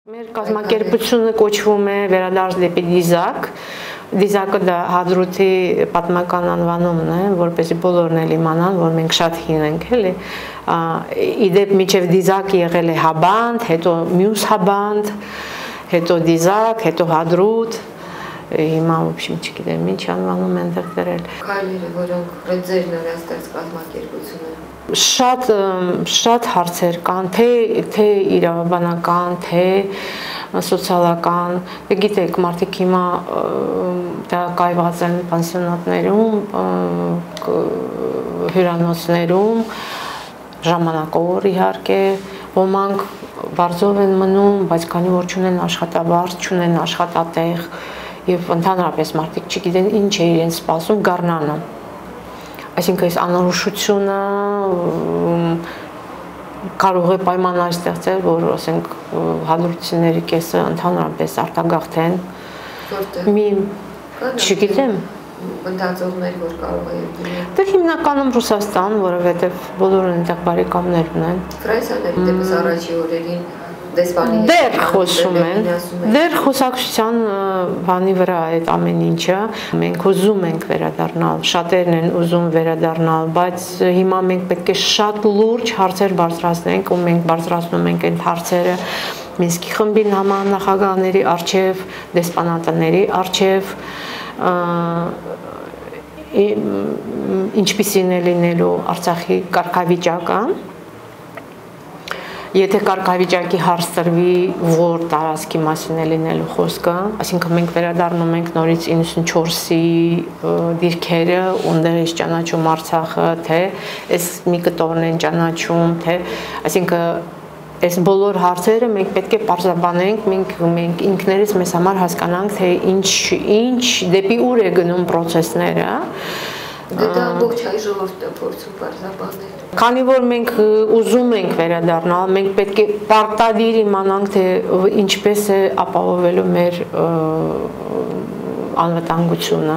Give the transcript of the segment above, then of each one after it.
Մեր կազմակերպությունը կոչվում է Վերադարձ դեպի դիզակ։ Դիզակը դա Հադրութի պատմական անվանումն է, որպեսզի բոլորն էլ իմանան, որ մենք շատ հին ենք, էլի։ Իդեպ միջև դիզակ եղել է Հաբանդ, հետո մյուս Հաբանդ, հետո դիզակ, հետո Հադրութ։ Հիմա ոբշիմ չգիտեմ, ինչ անվանում են դրել։ Քայլերը, որոնք ձեր նորաստեղծ կազմակերպությունը շատ հարցեր կան, թե իրավաբանական, թե սոցիալական, գիտեք, մարդիկ հիմա դա կայված են պանսիոնատներում, հյուրանոցներում, ժամանակավոր իհարկե, ոմանք բարձով են մնում, բայց քանի որ չունեն աշխատավարձ, չունեն աշխատատեղ, եւ ընդհանրապես մարդիկ չգիտեն ինչ է իրենց սպասում գարնանը։ Այսինքն այս անորոշությունը կարող է պայմաններ ստեղծել, որ ասենք հադրութիների կեսը ընդհանրապես արտագաղթեն։ Չգիտեմ։ Մտածողներ, որ կարող է լինել։ Դե հիմնականում Ռուսաստան, որովհետև բոլորը այնտեղ բարեկամներ ունեն։ Ֆրանսիաների դեպս առաջի օրերին դեսպանի դեռ խոսում են, դեռ խոսակցության բանի վրա այդ ամեն ինչը, մենք ուզում ենք վերադառնալ, շատերն են ուզում վերադառնալ, բայց հիմա մենք պետք է շատ լուրջ հարցեր բարձրացնենք ու մենք բարձրացնում ենք այդ հարցերը Մինսկի խմբի համանախագահների առջև, դեսպանատների առջև, ինչպիսին է լինելու Արցախի կարգավիճակը Եթե կարգավիճակի հարց տրվի, որ տարածքի մասին է լինելու խոսքը, այսինքն մենք վերադառնում ենք նորից 94-ի դիրքերը, ունդեղ է ճանաչում Արցախը, թե այս մի կտորն են ճանաչում, թե այսինքն այս բոլոր հարցերը մենք պետք է պարզաբանենք, մենք ինքներս մեզ համար հասկանանք, թե ինչ դեպի ուր է գնում process-ները Դա ամբողջ հայ ժողովուրդն է փորձում պարզաբանել։ Քանի որ մենք ուզում ենք վերադառնալ, մենք պետք է պարտադիր իմանանք, թե ինչպես է ապահովելու մեր անվտանգությունը,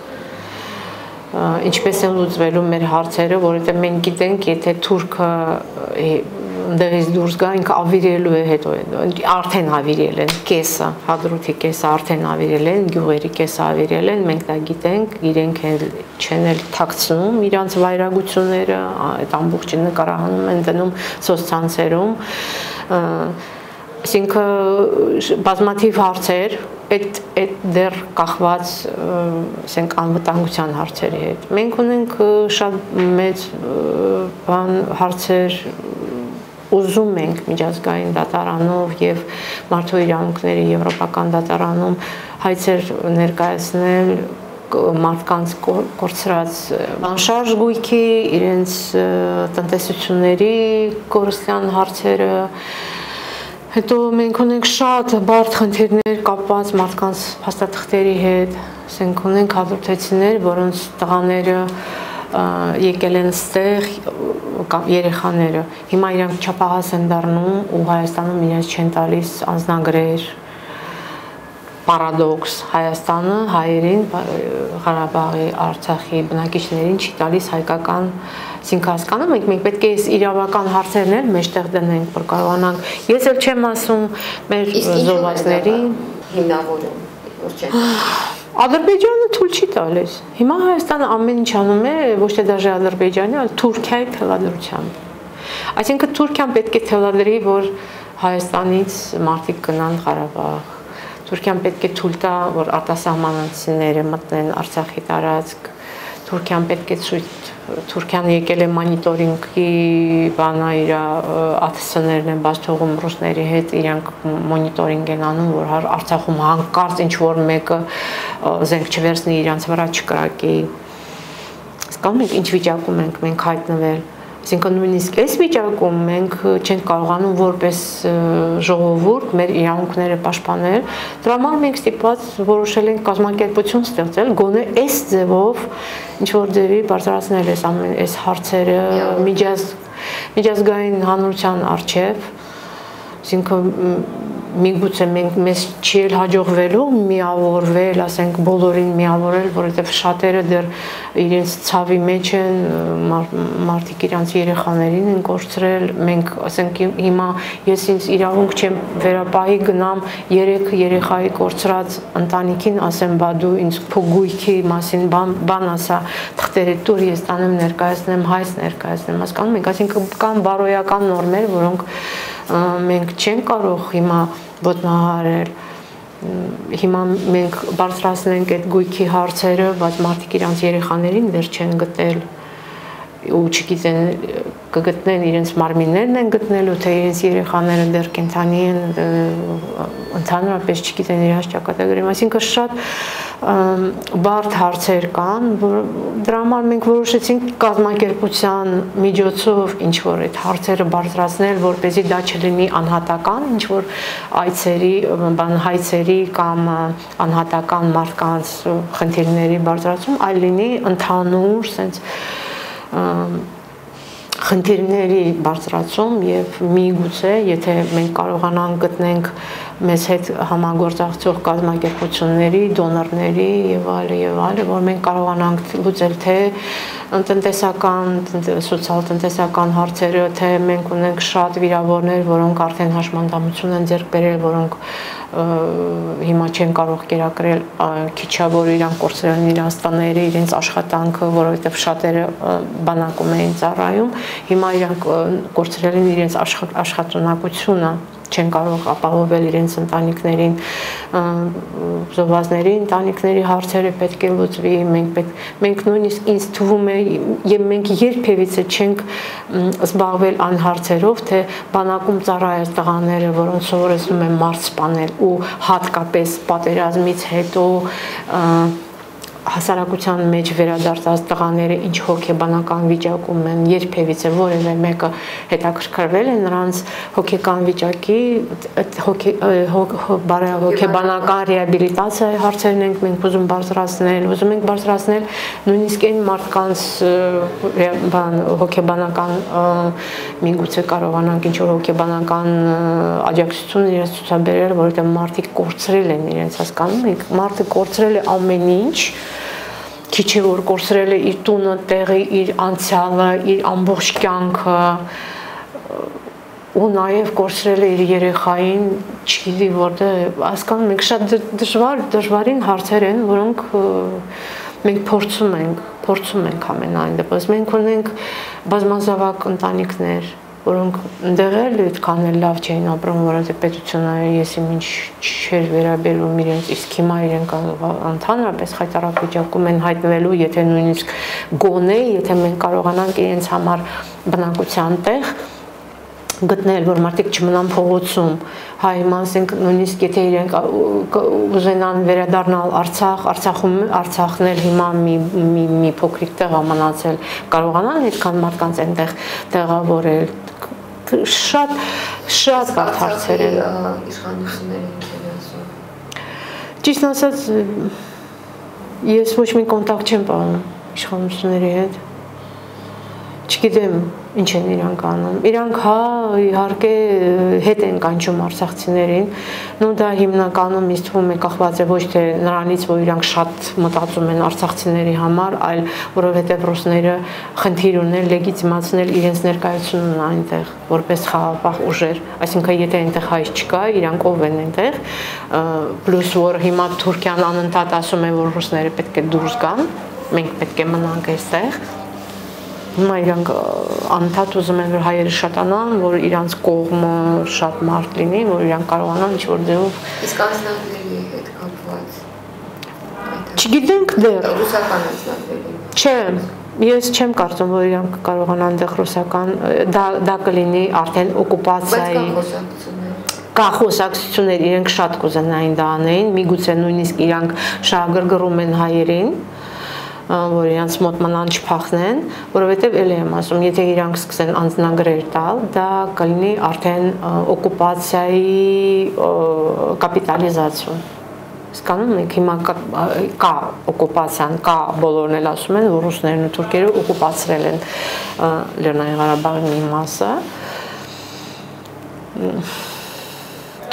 ինչպես են լուծվելու մեր հարցերը, որովհետև մենք գիտենք, եթե թուրքը դեղից դուրս գա, ինքը ավիրելու է հետո, արդեն ավիրել են, կեսը, Հադրութի կեսը արդեն ավիրել են, գյուղերի կեսը ավիրել են, մենք դա գիտենք, իրենք չեն էլ թաքցնում իրանց վայրագությունները, այդ ամբողջը նկարահանում են դնում սոցցանցերում, այսինքն բազմաթիվ հարցեր, այդ դեռ կախված անվտանգության հարցերի հետ։ Մենք ունենք շատ մեծ հարցեր ուզում ենք միջազգային դատարանով եւ մարդու իրավունքների եվրոպական դատարանում հայցեր ներկայացնել մարդկանց կորցրած անշարժ գույքի, իրենց տնտեսությունների կորստյան հարցերը Հետո մենք ունենք շատ բարդ խնդիրներ կապված մարդկանց փաստաթղթերի հետ, ասենք ունենք հադրութեցիներ, որոնց տղաները եկել են ստեղ կամ երեխաները, հիմա իրանք չափահաս են դառնում ու Հայաստանում իրենց չեն տալիս անձնագրեր, պարադոքս, Հայաստանը հայերին, Ղարաբաղի, Արցախի բնակիչներին չի տալիս հայկական Այսինքն հասկանում ենք, մենք պետք է իրավական հարցերն էլ մեջտեղ դնենք, որ կարողանանք, ես էլ չեմ ասում մեր զոհվածներին հիմնավորում, որ չէ։ Ադրբեջանը թույլ չի տալիս։ Հիմա Հայաստանը ամեն ինչ անում է, ոչ թե դաժե Ադրբեջանի, այլ Թուրքիայի թելադրությամբ։ Այսինքն Թուրքիան պետք է թելադրի, որ Հայաստանից մարդիկ գնան Ղարաբաղ։ Թուրքիան պետք է թույլ տա, որ արտասահմանցիները մտնեն Արցախի տարածք։ Թուրքիան պետք է Թուրքիան եկել է մոնիտորինգի բանա իր ԱԹՍ-ներն են բաց թողում ռուսների հետ, իրանք մոնիտորինգ են անում, որ Արցախում հանկարծ ինչ-որ մեկը զենք չվերցնի իրանց վրա չկրակի։ Հասկանում եք ինչ վիճակում ենք մենք հայտնվել։ Այսինքն նույնիսկ այս վիճակում մենք չենք կարողանում որպես ժողովուրդ մեր իրավունքները պաշտպանել, դրա համար մենք ստիպված որոշել ենք կազմակերպություն ստեղծել, գոնե այս ձևով ինչ-որ ձևի բարձրացնել այս հարցերը միջազգային հանրության առջև, այսինքն միգուցե մեզ չի էլ հաջողվելու միավորվել, ասենք բոլորին միավորել, որովհետև շատերը դեռ իրենց ցավի մեջ են, մարդիկ իրանց երեխաներին են կորցրել, մենք ասենք հիմա ես ինձ իրավունք չեմ վերապահի գնամ 3 երեխայի կորցրած ընտանիքին ասեմ, բա դու ինձ փոգույքի մասին բան ասա, թղթերը տուր, ես տանեմ ներկայացնեմ, հայց ներկայացնեմ, հասկանում եք, այսինքն կան բարոյական նորմեր, որոնք մենք չենք կարող հիմա ոտնահարել, հիմա մենք բարձրացնենք այդ գույքի հարցերը, բայց մարդիկ իրանց երեխաներին դեռ չեն գտել ու չգիտեն կգտնեն իրենց մարմիններն են գտնելու, թե իրենց երեխաները դեռ կենդանի են, ընդհանրապես չգիտեն իրենց ճակատագրին, այսինքն շատ բարդ հարցեր կան, դրա համար մենք որոշեցինք կազմակերպության միջոցով ինչ-որ այդ հարցերը բարձրացնել, որպեսզի դա չլինի անհատական, ինչ-որ հայցերի կամ անհատական մարդկանց խնդիրների բարձրացում, այլ լինի ընդհանուր սենց խնդիրների բարձրացում եւ միգուցե եթե մենք կարողանանք գտնենք մեզ հետ համագործակցող կազմակերպությունների, դոնորների եւ այլն, որ մենք կարողանանք լուծել թե տնտեսական, սոցիալ-տնտեսական հարցերը, թե մենք ունենք շատ վիրավորներ, որոնք արդեն հաշմանդամություն են ձեռք բերել, որոնք հիմա չեն կարող կերակրել քիչավոր իրանք կորցրել են իրանց տները, իրենց աշխատանքը, որովհետև շատերը բանակում էին ծառայում, հիմա իրանք կորցրել են իրենց աշխատունակությունը, չեն կարող ապահովել իրենց ընտանիքներին, զոհվածների ընտանիքների հարցերը պետք է լուծվի, մենք նույնիսկ ինձ թվում է եւ մենք երբևիցե չենք զբաղվել այն հարցերով, թե բանակում ծառայած տղաները, որոնց սովորեցնում են մարդ սպանել ու հատկապես պատերազմից հետո հասարակության մեջ վերադարձած տղաները ինչ հոգեբանական վիճակում են, երբևիցե որևէ մեկը հետաքրքրվել է նրանց հոգեկան վիճակի, հոգեբանական ռեաբիլիտացիայի հարցերն ենք մենք ուզում ենք բարձրացնել նույնիսկ այն մարդկանց հոգեբանական միգուցե կարողանանք ինչ-որ հոգեբանական աջակցություն իրենց ցուցաբերել, որովհետև մարդիկ կորցրել են իրենց, հասկանում եք, մարդը կորցրել է ամեն ինչ, քիչ է որ կորցրել է իր տունը, տեղը, իր անցյալը, իր ամբողջ կյանքը ու նաև կորցրել է իր երեխային, չգիտի որտեղ, հասկանում եք, շատ դժվարին հարցեր են, որոնք մենք փորձում ենք ամենայն դեպս, մենք ունենք բազմազավակ ընտանիքներ, որոնք ընդեղ էլ այդքան էլ լավ չէին ապրում, որովհետև պետությունը եսի ինչ չէր վերաբերում իրենց, իսկ հիմա իրենք ընդհանրապես խայտառակ վիճակում են հայտնվելու, եթե նույնիսկ գոնե, եթե մենք կարողանանք իրենց համար բնակության տեղ գտնել, որ մարդիկ չմնան փողոցում, հիմա ասենք նույնիսկ եթե իրենք ուզենան վերադառնալ Արցախն էլ հիմա մի փոքրիկ տեղ մնացել, կարողանան այդքան մարդկանց այնտեղ տեղավորել, շատ բարդ հարցեր են։ Իշխանությունները ինչ են ասում։ Ճիշտ ասած, ես ոչ մի կոնտակտ չեմ պահում իշխանությունների հետ։ Չգիտեմ ինչ են իրանք անում։ Իրանք իհարկե հետ են կանչում արցախցիներին, նո դա հիմնականում ինձ թվում է կախված է ոչ թե նրանից, որ իրանք շատ մտածում են արցախցիների համար, այլ որովհետև ռուսները խնդիր ունեն լեգիտիմացնել իրենց ներկայությունն այնտեղ, որպես խաղաղապահ ուժեր, այսինքն եթե այնտեղ հայ չկա, իրանք ով են այնտեղ, պլյուս որ հիմա Թուրքիան անընդհատ ասում է, որ ռուսները պետք է դուրս գան, մենք պետք է մնանք այստեղ։ Հիմա իրանք անընդհատ ուզում են, որ հայերը շատանան, որ իրանց կողմը շատ մարդ լինի, որ իրանք կարողանան ինչ-որ ձևով։ Իսկ անձնագրերի հետ կապված։ Չգիտենք դեռ։ Ռուսական անձնագրերի։ Չէ, ես չեմ կարծում, որ իրանք կարողանան դեռ ռուսական, դա կլինի արդեն օկուպացիայի։ Կա խոսակցություններ, իրենք շատ կուզենային դա անեին, միգուցե նույնիսկ իրանք շահագրգռում են հայերին, որ իրանց մոտ մնան չփախնեն, որովհետև էլ եմ ասում, եթե իրանք սկսեն անձնագրեր տալ, դա կլինի արդեն օկուպացիայի կապիտալիզացիա։ Հասկանում եք, հիմա կա օկուպացիան, կա բոլորն էլ ասում են, որ ռուսներն ու թուրքերը օկուպացրել են Լեռնային Ղարաբաղի մի մասը։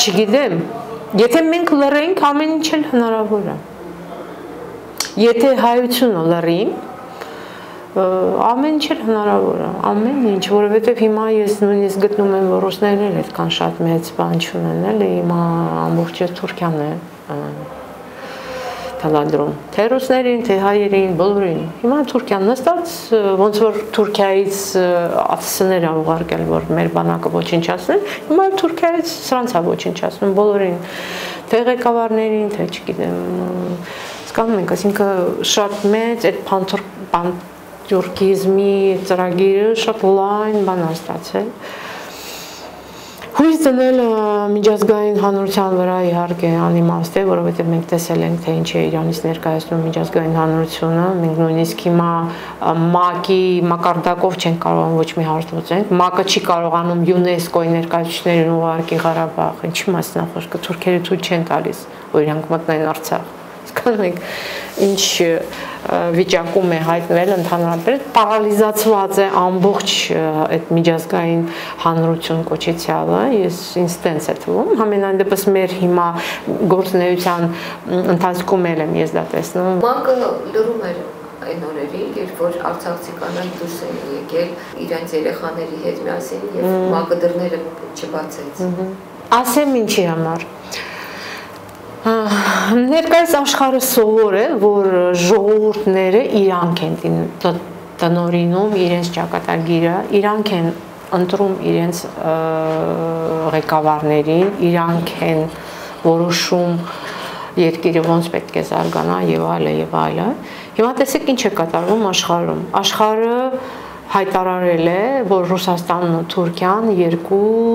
Չգիտեմ, եթե մենք լռենք, ամեն ինչ էլ հնարավոր է։ Եթե հայությունը լռին, ամեն ինչ էլ հնարավոր է, ամեն ինչ, որովհետև հիմա ես նույնիսկ գտնում եմ, որ ռուսներն էլ այդքան շատ մեծ բան չունեն, էլի հիմա ամբողջ Թուրքիան է թալադրում, թե ռուսներին, թե հայերին, բոլորին։ Հիմա Թուրքիան նստած, ոնց որ Թուրքիայից ԱԹՍ-ներ ա ուղարկել, որ մեր բանակը ոչնչացնեն, հիմա Թուրքիայից սրանց ա ոչնչացնում բոլորին, թե ղեկավարներին, թե չգիտեմ, հասկանում եք, այսինքն շատ մեծ այդ պանթյուրքիզմի ծրագիրը շատ լայն բան ա ստացել։ Հույս դնել միջազգային հանրության վրա իհարկե անիմաստ է, որովհետև մենք տեսել ենք, թե ինչ է Իրանից ներկայացնում միջազգային հանրությունը, մենք նույնիսկ հիմա ՄԱԿ-ի մակարդակով չենք կարողանում ոչ մի հարց լուծենք, ՄԱԿ-ը չի կարողանում ՅՈՒՆԵՍԿՕ-ի ներկայացուցիչներին ուղարկի Ղարաբաղ, ինչի մասին է խոսքը, թուրքերը թույլ չեն տալիս, որ իրանք մտնեն Արցախ։ Հասկանում եք, ինչ վիճակում է հայտնվել ընդհանրապես, պարալիզացված է ամբողջ այդ միջազգային հանրություն կոչեցյալը, ինձ տենց է թվում, համենայն դեպս մեր հիմա գործունեության ընթացքում էլ եմ ես դա տեսնում։ ՄԱԿ-ը լռում էր այն օրերին, երբ որ արցախցի կանայք դուրս են եկել իրենց երեխաների հետ միասին եւ ՄԱԿ-ը դռները չբացեց։ Ասեմ ինչի համար։ Ներկայիս աշխարհը սովոր է, որ ժողովուրդները իրանք են տնօրինում իրենց ճակատագիրը, իրանք են ընտրում իրենց ղեկավարներին, իրանք են որոշում երկիրը ոնց պետք է զարգանա եւ այլը եւ այլը։ Հիմա տեսեք ինչ է կատարվում աշխարհում։ Աշխարհը հայտարարել է, որ Ռուսաստանն ու Թուրքիան երկու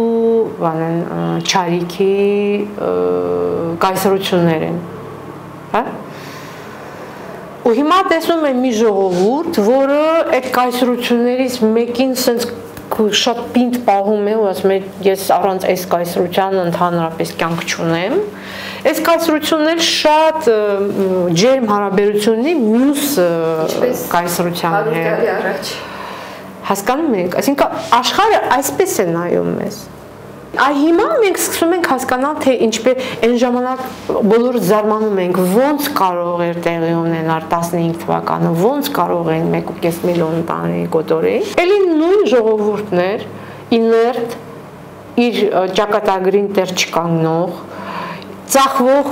չարիքի կայսրություններ են, հա? Ու հիմա տեսնում եմ մի ժողովուրդ, որը այդ կայսրություններից մեկին սենց շատ պինդ պահում է ու ասում է, ես առանց այս կայսրության ընդհանրապես կյանք չունեմ, այս կայսրությունն էլ շատ ջերմ հարաբերություն ունի մյուս կայսրության հետ։ Հասկանում եք, այսինքն աշխարհը այսպես է նայում մեզ։ Հիմա մենք սկսում ենք հասկանալ, թե ինչպես այն ժամանակ բոլորը զարմանում ենք, ոնց կարող էր տեղի ունենալ 15 թվականը, ոնց կարող են 1.5 միլիոն բանի կոտորել։ Էլի նույն ժողովուրդն էր, իներտ, իր ճակատագրին տեր չկանգնող, ծախվող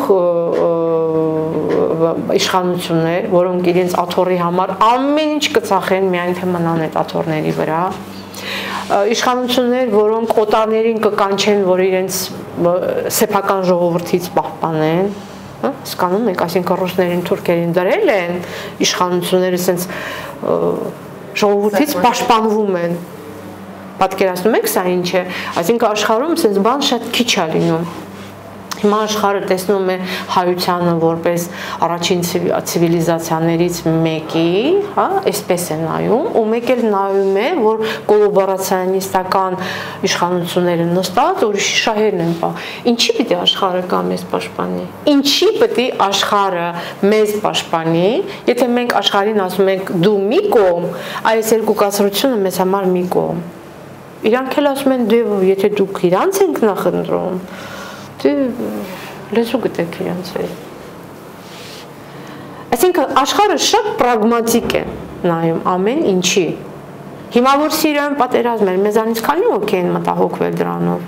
իշխանություններ, որոնք իրենց աթոռի համար ամեն ինչ կծախեն, միայն թե մնան այդ աթոռների վրա, իշխանություններ, որոնք օտարներին կկանչեն, որ իրենց սեփական ժողովրդից պահպանեն, հասկանում եք, այսինքն ռուսներին, թուրքերին դրել են, իշխանությունները ասենց ժողովրդից պաշտպանվում են։ Պատկերացնում եք սա ինչ է, այսինքն աշխարհում ասենց բան շատ քիչ է լինում։ Հիմա աշխարհը տեսնում է հայությանը որպես առաջին ցիվիլիզացիաներից մեկի, հա, այսպես է նայում, ու մեկ էլ նայում է, որ կոլաբորացիոնիստական իշխանությունները նստած ուրիշի շահերն են պահ։ Ինչի պիտի աշխարհը կա մեզ պաշտպանի։ Ինչի պիտի աշխարհը մեզ պաշտպանի, եթե մենք աշխարհին ասում ենք դու մի կողմ, այս երկու կացրությունը մեզ համար մի կողմ։ Իրանք էլ ասում են դե եթե դուք իրանց եք նախընտրում, լեզու գտեք իրենց հետ։ Այսինքն աշխարհը շատ պրագմատիկ է նայում ամեն ինչի։ Հիմա որ Սիրիայում պատերազմ էր, մեզանից քանի ոք են մտահոգվել դրանով։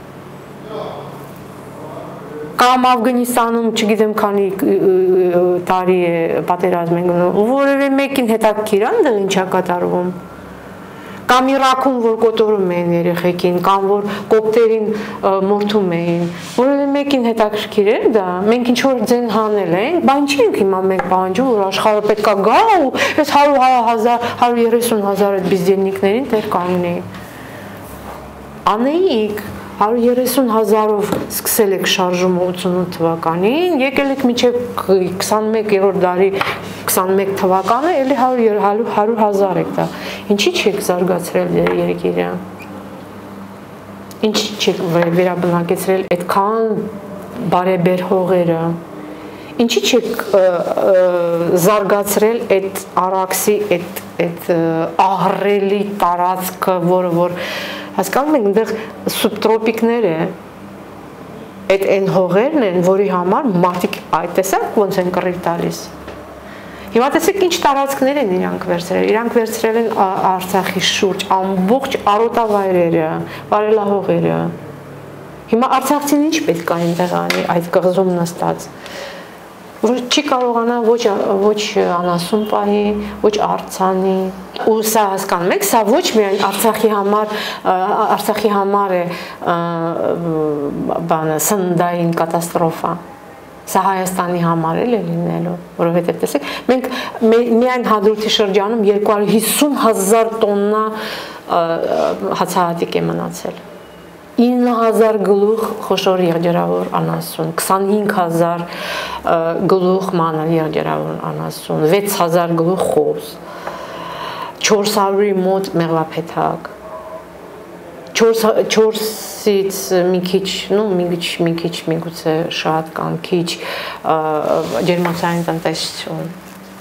Կամ Աֆղանստանում, չգիտեմ քանի տարի է պատերազմ են գնում, որևէ մեկին հետաքրքիր է այնտեղ ինչ է կատարվում։ Կամ Իրաքում, որ կոտորում էին երեխեքին, կամ որ կոպտերին մորթում էին, որևէ մեկին հետաքրքիր էր դա, մենք ինչ-որ ձեն հանել ենք, բա ինչի ենք հիմա մենք պահանջում, որ աշխարհը պետք է գա ու այս 130,000 այդ բիզդեննիկներին տեր կանգնի։ Անեիք, 130,000-ով սկսել եք շարժումը 88 թվականին, եկել եք մինչև 21-րդ դարի 21 թվականը, էլի 100,000 եք դա։ Ինչի չեք զարգացրել երկիրը։ Ինչի չեք վերաբնակեցրել այդքան բարեբեր հողերը։ Ինչի չեք զարգացրել այդ Արաքսի այդ ահռելի տարածքը, որը որ հասկանում եք, այնտեղ սուբտրոպիկներ է, այդ այն հողերն են, որի համար մարդիկ այդ տեսակ ոնց են կռիվ տալիս։ Հիմա տեսեք ինչ տարածքներ են իրանք վերցրել։ Իրանք վերցրել են Արցախի շուրջ ամբողջ արոտավայրերը, վարելահողերը։ Հիմա արցախցին ինչ պետք է այնտեղ անի այդ կղզում նստած։ Որ չի կարողանա ոչ անասուն պահի, ոչ արձանի, ու սա հասկանում եք, սա ոչ միայն Արցախի համար է բանը սննդային կատաստրոֆա, սա Հայաստանի համար էլ է լինելու, որովհետև տեսեք, մենք միայն հադրութի շրջանում 250,000 տոննա հացահատիկ է մնացել։ 9,000 գլուխ խոշոր եղջերավոր անասուն, 25,000 գլուխ մանր եղջերավոր անասուն, 6,000 գլուխ խոզ, 400-ի մոտ մեղվափեթակ, 4-ից մի քիչ, միգուցե շատ կամ քիչ ջերմոցային տնտեսություն։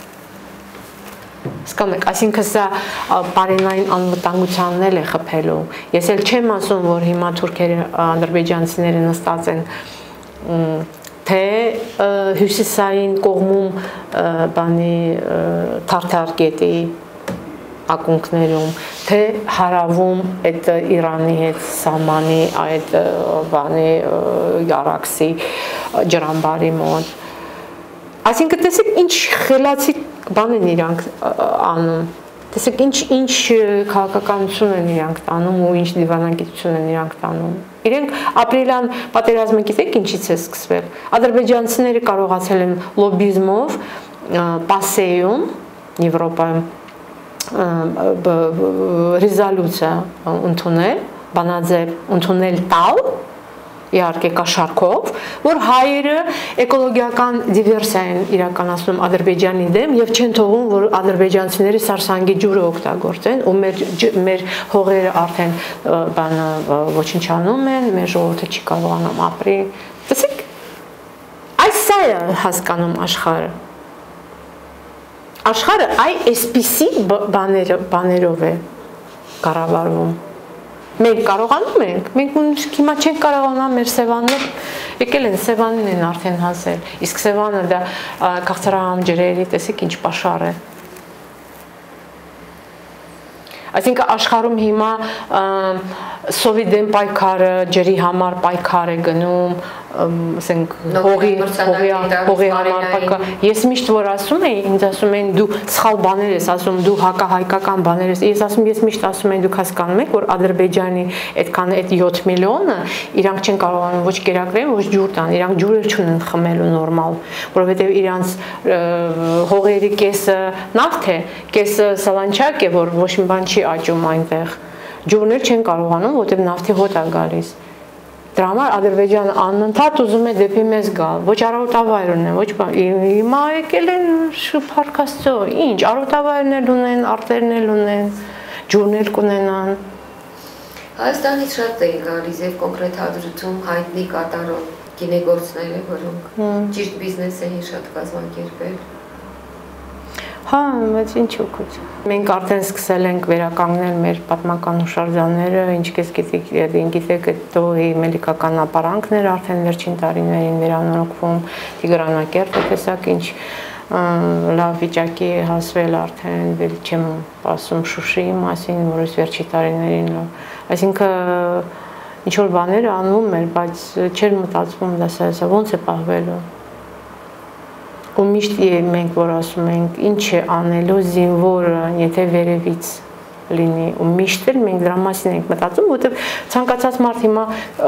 Սկամ եք, այսինքն սա բարենային անվտանգությանն էլ է խփելու։ Ես էլ չեմ ասում, որ հիմա թուրքերը, ադրբեջանցիները նստած են թե հյուսիսային կողմում բանի Թարթար գետի ակունքներում, թե հարավում այդ Իրանի հետ սահմանի այդ բանի Արաքսի ջրամբարի մոտ։ Այսինքն տեսեք ինչ խելացի բան են իրանք անում, տեսեք ինչ քաղաքականություն են իրանք տանում ու ինչ դիվանագիտություն են իրանք տանում։ Իրենք ապրիլյան պատերազմը գիտեք ինչից է սկսվել։ Ադրբեջանցիները կարողացել են լոբիզմով Պասեյում, Եվրոպայում ռեզոլյուցիա ընդունել, բանաձև ընդունել տալ, իհարկե կաշառքով, որ հայերը էկոլոգիական դիվերսիա են իրականացնում Ադրբեջանի դեմ եւ չեն թողում, որ ադրբեջանցիները Սարսանգի ջուրը օգտագործեն ու մեր հողերը արդեն բանը ոչնչանում են, մեր ժողովուրդը չի կարողանում ապրի։ Տեսեք, այս սա է հասկանում աշխարհը։ Աշխարհը այսպիսի բաներով է կառավարվում։ Մենք կարողանում ենք, մենք հիմա չենք կարողանա մեր Սևաններ, եկել են Սևանին են արդեն հասել, իսկ Սևանը դա քաղցրահամ ջրերի, տեսեք ինչ պաշար է։ Այսինքն աշխարհում հիմա սովիդեն պայքարը, ջրի համար պայքար է գնում, ասենք հողի համար պայքար։ Ես միշտ որ ասում եմ, ինձ ասում են դու սխալ բաներ ես ասում, դու հակահայկական բաներ ես։ Ես միշտ ասում եմ դուք հասկանում եք, որ Ադրբեջանի այդքան այդ 7 միլիոնը իրանք չեն կարողանում ոչ կերակրել, ոչ ջուր տան, իրանք ջուրը չունեն խմելու նորմալ, որովհետև իրանց հողերի կեսը նավթ է, կեսը սալանչակ է, որ ոչ մի բան չի աճում այնտեղ։ Ջուրներ չեն կարողանում, որտեղ նավթի հոտ է գալիս։ Դրա համար Ադրբեջանը անընդհատ ուզում է դեպի մեզ գալ, ոչ արոտավայրն է, ոչ բան։ Հիմա եկել են Փարքաստո, ինչ, արոտավայրներ ունեն, արտերներ ունեն, ջուրներ կունենան։ Հայաստանից շատ էին գալիս եւ կոնկրետ հադրութում հայտնի կատարող գինեգործները, որոնք ճիշտ բիզնես էին շատ կազմակերպել։ Հա, բայց ինչ օգուտ։ Մենք արդեն սկսել ենք վերականգնել մեր պատմական հուշարձանները, ինչպես գիտեք, դոհի մելիքական ապարանքներ արդեն վերջին տարիներին վերանորոգվում, Տիգրանակերտը տեսակ ինչ լավ վիճակի է հասվել արդեն, դեռ չեմ ասում Շուշիի մասին, որից վերջի տարիներին լավ։ Այսինքն ինչ որ բաներ անվում էր, բայց չէր մտածվում դա ոնց է պահվելու։ Ու միշտ մենք որ ասում ենք ինչ է անելու զինվորը, եթե վերևից լինի, ու միշտ էլ մենք դրա մասին ենք մտածում, որովհետև ցանկացած մարդ հիմա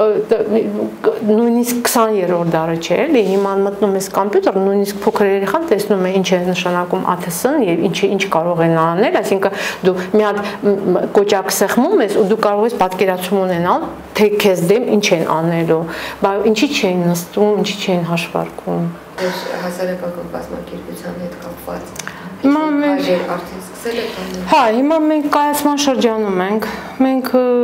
նույնիսկ 20-րդ դարը չէ, էլի հիմա մտնում ես կոմպյուտեր, նույնիսկ փոքր երեխան տեսնում է ինչ է նշանակում ATS-ն եւ ինչ կարող են անել, այսինքն դու մի հատ կոճակ սեղմում ես ու դու կարող ես պատկերացում ունենալ, թե քեզ դեմ ինչ են անելու, բայց ինչի չեն նստում, ինչի չեն հաշվարկում։ Հասարակական կազմակերպության հետ կապված հիմա մենք արդեն սկսել եք անել։ Հա, հիմա մենք կայացման շրջանում ենք։ Մենք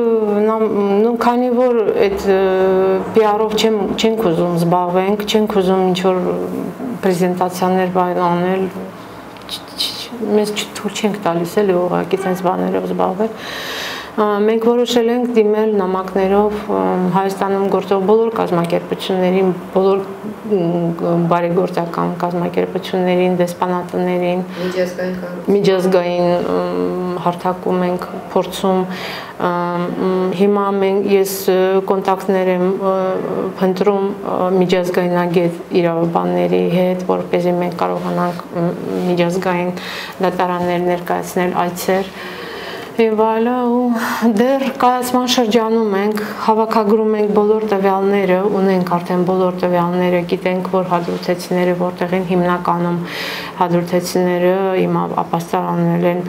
քանի որ այդ PR-ով չենք ուզում զբաղվենք, չենք ուզում ինչ որ պրեզենտացիաներ անել, մեզ թույլ չենք տալիս էլի ուղղակի այդպես բաներով զբաղվել։ Մենք որոշել ենք դիմել նամակներով Հայաստանում գործող բոլոր կազմակերպություններին, բոլոր բարեգործական կազմակերպություններին, դեսպանատներին, միջազգային հարթակում ենք փորձում հիմա ես կոնտակտներ եմ փնտրում միջազգայնագետ իրավաբանների հետ, որպեսզի մենք կարողանանք միջազգային դատարաններ ներկայացնել այցեր եւ այլն, ու դեռ կայացման շրջանում ենք, հավաքագրում ենք բոլոր տվյալները, ունենք արդեն բոլոր տվյալները, գիտենք, որ հադրութեցիները որտեղ են, հիմնականում հադրութեցիները հիմա ապաստարանել են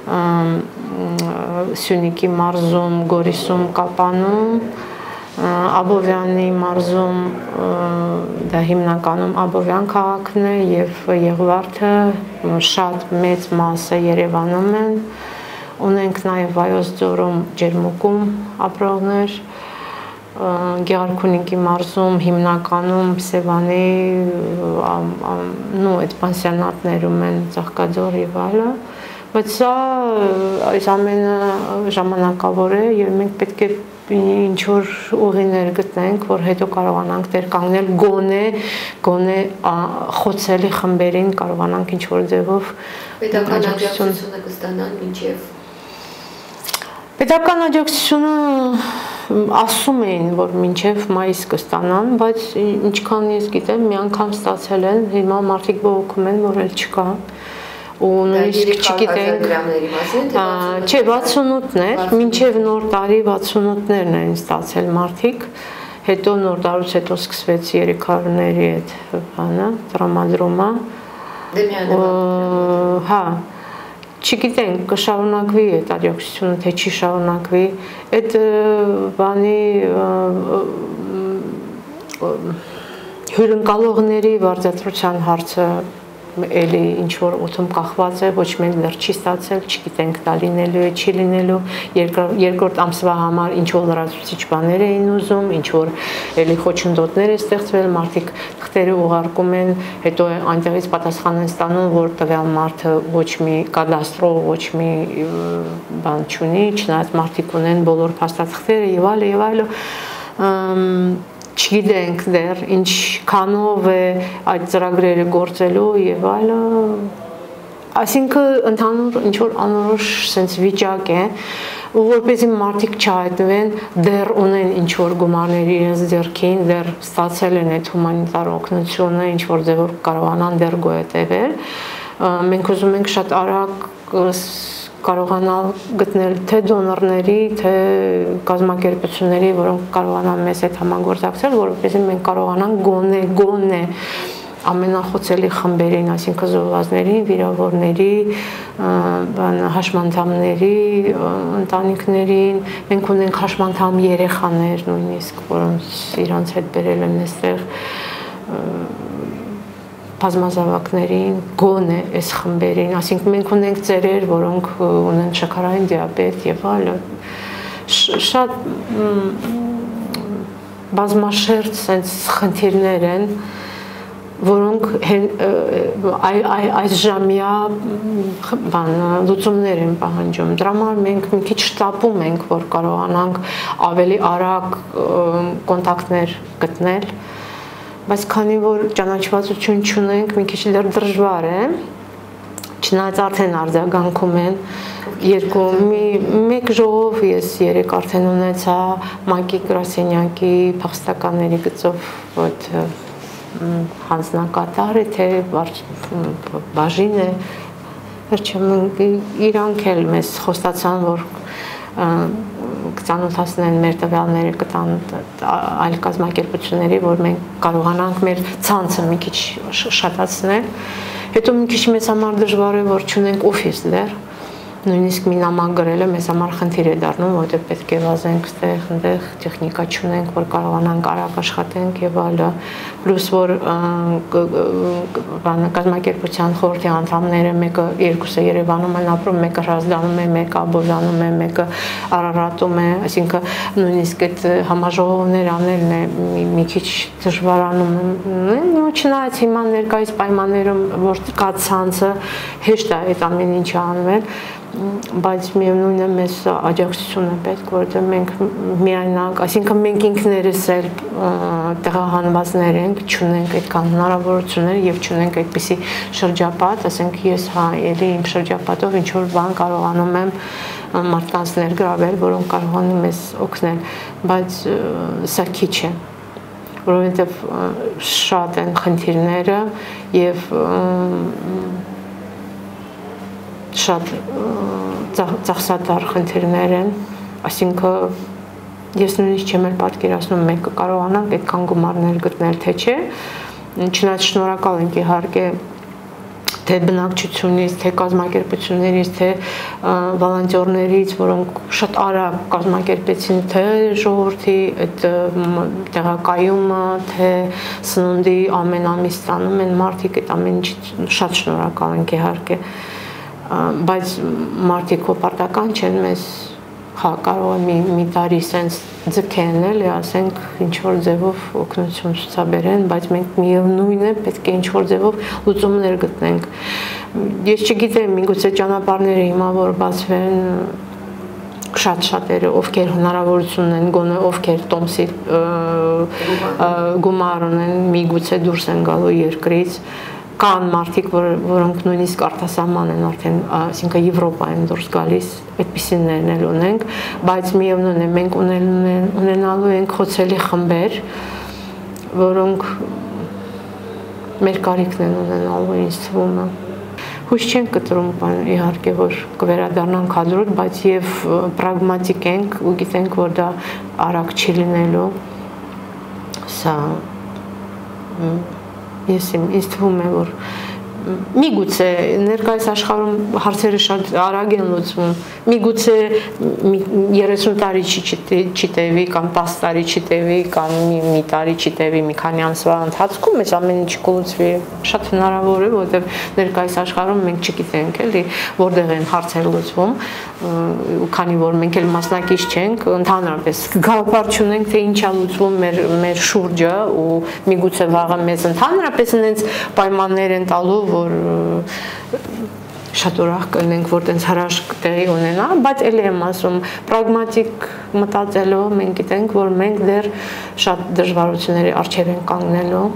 Սյունիքի մարզում, Գորիսում, Կապանում, Աբովյանի մարզում, դա հիմնականում Աբովյան քաղաքն է եւ Եղվարդը, շատ մեծ մասը Երևանում են, ունենք նաեւ Վայոց ձորում, Ջերմուկում ապրողներ, Գեղարքունիքի մարզում հիմնականում Սևանի այդ պանսիոնատներում են Ծաղկաձոր եւ այլն, բայց սա այս ամենը ժամանակավոր է եւ մենք պետք է ինչ-որ ուղիներ գտնենք, որ հետո կարողանանք դեր կանգնել գոնե խոցելի խմբերին կարողանանք ինչ-որ ձևով պետական աջակցությունը կստանան մինչեւ Պետական աջակցությունը ասում էին, որ մինչև մայիս կստանան, բայց ինչքան ես գիտեմ, մի անգամ ստացել են, հիմա մարդիկ բողոքում են, որ էլ չկա։ Ու նույնիսկ չգիտենք, չէ, 68-ներ, մինչև նոր տարի 68-ներն են ստացել մարդիկ, հետո նոր տարուց հետո սկսվեց 300-ների այդ բանը, տրամադրումը։ Հա, չգիտենք, կշարունակվի այդ աջակցությունը, թե չի շարունակվի, այդ բանի հյուրընկալողների վարձատրության հարցը էլի ինչ-որ օդում կախված է, ոչ մենք դեռ չի ստացել, չգիտենք դա լինելու է, չի լինելու, երկրորդ ամսվա համար ինչ-որ լրացուցիչ բաներ էին ուզում, ինչ-որ էլի խոչընդոտներ է ստեղծվել, մարդիկ թղթերը ուղարկում են, հետո այնտեղից պատասխան են ստանում, որ տվյալ մարդը ոչ մի կադաստրո, ոչ մի բան չունի, չնայած մարդիկ ունեն բոլոր փաստաթղթերը եւ այլն, չգիտենք դեռ ինչքանով է այդ ծրագրերը գործելու եւ այլն, այսինքն ընդհանուր ինչ-որ անորոշ sense վիճակ է, ու որպեսզի մարդիկ չհայտնվեն, դեռ ունեն ինչ-որ գումարներ իրենց ձեռքին, դեռ ստացել են այդ հումանիտար օգնությունը, ինչ-որ ձևով կարողանան դեռ գոյատևել, մենք ուզում ենք շատ արագ կարողանալ գտնել թե դոնորների, թե կազմակերպությունների, որոնք կարողանան մեզ հետ համագործակցել, որովհետեւ մենք կարողանանք գոնե ամենախոցելի խմբերին, այսինքն զոհվածներին, վիրավորների, հաշմանդամների, ընտանիքներին, մենք ունենք հաշմանդամ երեխաներ նույնիսկ, որոնց իրանց հետ բերել են այստեղ բազմազավակներին, գոնե այս խմբերին, այսինքն մենք ունենք ծերեր, որոնք ունեն շաքարային դիաբետ եւ այլն, շատ բազմաշերտ sense խնդիրներ են, որոնք այս ժամյա լուծումներ են պահանջում։ Դրա համար մենք մի քիչ շտապում ենք, որ կարողանանք ավելի արագ կոնտակտներ գտնել, բայց քանի որ ճանաչվածություն չունենք, մի քիչ դեռ դժվար է, չնայած արդեն արձագանքում են, մեկ ժողով ես երեք արդեն ունեցա Մակի Գրասենյակի փախստականների գծով հանձնակատար է, թե բաժին է, իրանք էլ մեզ խոստացան, որ կծանոթացնեն մեր տվյալները, կտան այլ կազմակերպությունների, որ մենք կարողանանք մեր ցանցը մի քիչ շատացնել, հետո մի քիչ մեզ համար դժվար է, որ չունենք օֆիս դեռ, նույնիսկ մի նամակ գրելը մեզ համար խնդիր է դառնում, որտեղ պետք է վազենք ստեղ, տեխնիկա չունենք, որ կարողանանք արագ աշխատենք եւ այլն, պլյուս որ կազմակերպության խորհրդի անդամները մեկը երկուսը Երևանում են ապրում, մեկը Հրազդանում է, մեկը Աբովյանում է, մեկը Արարատում է, այսինքն նույնիսկ այդ համաժողովներ անելն է մի քիչ դժվարանում են, չնայած հիմա ներկայիս պայմաններում որ կա ցանցը հեշտ է այդ ամեն ինչը անվել, բայց միևնույն է մեզ աջակցություն է պետք, որովհետև մենք միայնակ, այսինքն մենք ինքներս էլ տեղահանվածներ ենք, չունենք այդքան հնարավորություններ եւ չունենք այդպիսի շրջապատ, ասենք ես էլի իմ շրջապատով ինչ որ բան կարողանում եմ մարդկանց ներգրավել, որոնք կարողանում մեզ օգնել, բայց սա քիչ է, որովհետև շատ են խնդիրները եւ շատ ծախսատար խնդիրներ են, այսինքն ես նույնիսկ չեմ էլ պատկերացնում մենք կկարողանանք այդքան գումարներ գտնել, թե չէ, չնայած շնորհակալ ենք իհարկե թե բնակչությունից, թե կազմակերպություններից, թե վոլոնտյորներից, որոնք շատ արագ կազմակերպեցին թե ժողովրդի այդ տեղակայումը, թե սնունդի ամեն ամիս ստանում են մարդիկ, այդ ամեն ինչի շատ շնորհակալ ենք իհարկե, բայց մարդիկ հոպարտական չեն, մեզ կարող է մի տարի սենց ձգեն էլի, ասենք ինչ-որ ձևով օգնություն ցուցաբերեն, բայց մենք միևնույն է պետք է ինչ-որ ձևով լուծումներ գտնենք։ Ես չգիտեմ, միգուցե ճանապարհները հիմա որ բացվեն շատ-շատերը, ովքեր հնարավորություն ունեն, գոնե ովքեր տոմսի գումար ունեն, միգուցե դուրս են գալու երկրից, կան մարդիկ, որոնք նույնիսկ արտասահման են արդեն, այսինքն Եվրոպա են դուրս գալիս, այդպիսիներն էլ ունենք, բայց միևնույն է մենք ունենալու ենք խոցելի խմբեր, որոնք մեր կարիքն են ունենալու, ինձ թվում է։ Հույս չենք կտրում, իհարկե, որ կվերադառնանք հադրուտ, բայց եւ պրագմատիկ ենք ու գիտենք, որ դա արագ չի լինելու։ Սա ինձ թվում է, որ միգուցե ներկայիս աշխարհում հարցերը շատ արագ են լուծվում, միգուցե 30 տարի չի տևի կամ 10 տարի չի տևի կամ մի տարի չի տևի, մի քանի ամսվա ընթացքում այս ամեն ինչը կլուծվի, շատ հնարավոր է, որովհետև ներկայիս աշխարհում մենք չգիտենք էլի որտեղ են հարցերը լուծվում, ու քանի որ մենք էլ մասնակից չենք, ընդհանրապես գաղափար չունենք, թե ինչ է լուծվում մեր շուրջը ու միգուցե վաղը մեզ ընդհանրապես այնց պայմաններ են տալու, որ շատ ուրախ կլինենք, որ տենց հրաշք տեղի ունենա, բայց էլի եմ ասում, պրագմատիկ մտածելով մենք գիտենք, որ մենք դեռ շատ դժվարությունների առջև ենք կանգնելու,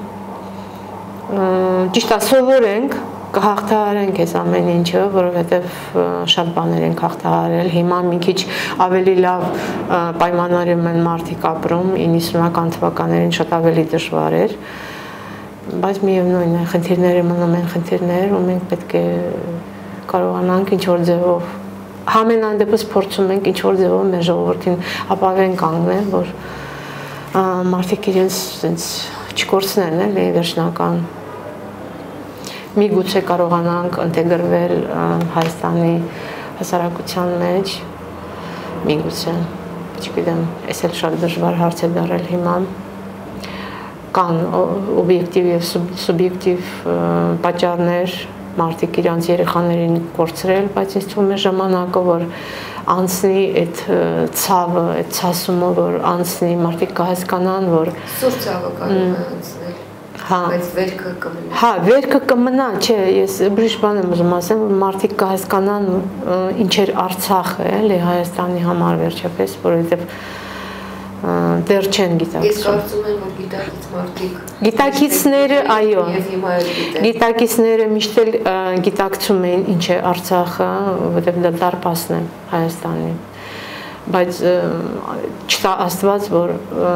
ճիշտ է, սովորենք, կհաղթահարենք այս ամեն ինչը, որովհետև շատ բաներ ենք հաղթահարել, հիմա մի քիչ ավելի լավ պայմաններում են մարդիկ ապրում, 90-ական թվականներին շատ ավելի դժվար էր, բայց միևնույն է, խնդիրները մնում են խնդիրներ ու մենք պետք է կարողանանք ինչ-որ ձևով, համենայն դեպս փորձում ենք ինչ-որ ձևով մեր ժողովրդին ապավեն կանգնել, որ մարդիկ իրենց չկորցնեն էլի վերջնական, միգուցե կարողանանք ինտեգրվել Հայաստանի հասարակության մեջ, միգուցե, չգիտեմ, այս էլ շատ դժվար հարց է դարել հիմա, կան օբյեկտիվ եւ սուբյեկտիվ պատճառներ, մարդիկ իրանց երեխաներին կորցրել, բայց ինձ թվում է ժամանակը, որ անցնի այդ ցավը, այդ ցասումը, որ անցնի, մարդիկ կհասկանան, որ սուր ցավը կարող է անցնել, բայց վերքը կմնա։ Հա, վերքը կմնա, չէ, ես ուրիշ բան եմ ուզում ասեմ, որ մարդիկ կհասկանան ինչ էր Արցախը, էլի Հայաստանի համար վերջապես, որովհետեւ դեռ չեն գիտակցում։ Ես կարծում եմ, որ գիտակից մարդիկ գիտակիցները, այո, գիտակիցները միշտ էլ գիտակցում էին ինչ է Արցախը, որովհետև դա դարպասն է Հայաստանի, բայց չտա Աստված, որ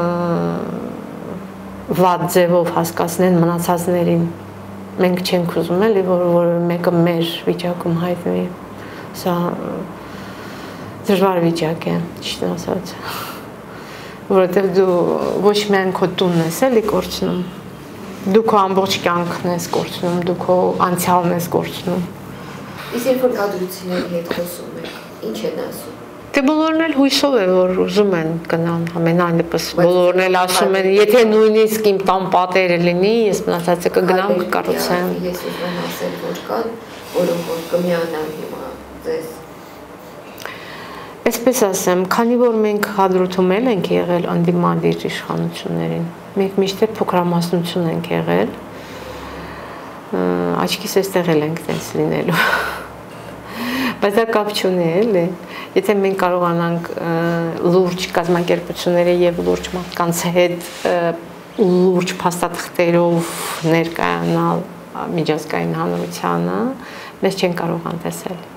վատ ձևով հասկացնեն մնացածներին, մենք չենք ուզում էլի, որ մեկը մեր վիճակում հայտնվի, սա դժվար վիճակ է, ճիշտ ասած, որովհետև դու ոչ միայն քո տունն ես էլի կորցնում, դու քո ամբողջ կյանքն ես կորցնում, դու քո անցյալն ես կորցնում։ Իսկ երբ որ կադրությունների հետ խոսում եք, ինչ են ասում։ Դե բոլորն էլ հույսով է, որ ուզում են գնան, ամենայն դեպս բոլորն էլ ասում են, եթե նույնիսկ իմ տան պատերը լինի, ես մնացածը կգնամ կկառուցեմ։ Ես ուզում եմ ասել, որ կան, որոնք որ կմիանան հիմա ձեզ։ Այսպես ասեմ, քանի որ մենք հադրութում ենք եղել անդիմադիր իշխանություններին, մենք միշտ փոքրամասնություն ենք եղել, աչքիս էստեղ ենք տենց լինելու, Բայց դա կապ չունի, էլի։ Եթե մենք կարողանանք լուրջ կազմակերպությունների եւ լուրջ մարդկանց հետ լուրջ փաստաթղթերով ներկայանալ միջազգային հանրությանը, մեզ չեն կարող անտեսել։